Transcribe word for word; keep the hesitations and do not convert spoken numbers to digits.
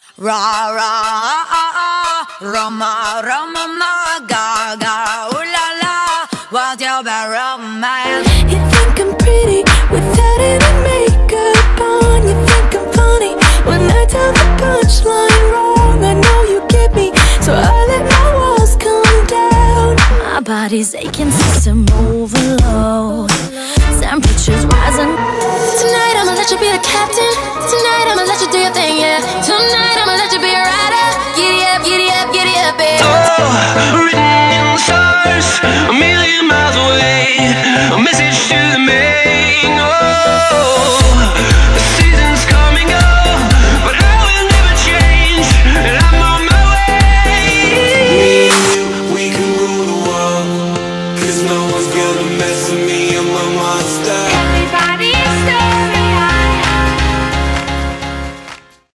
Ra ra Roma Roma ma ga ga ooh la la. What's your bad romance? You think I'm pretty without any makeup on. You think I'm funny when I tell the punchline wrong. I know you get me, so I let my walls come down. My body's aching, system overload. Temperatures rising. Tonight I'ma let you be the captain. Tonight I'ma let you do your thing, yeah. Tonight I'ma let you be a rider. Giddy up, giddy up, giddy up, baby. Oh, written in the stars, a million miles away, a message to the maid.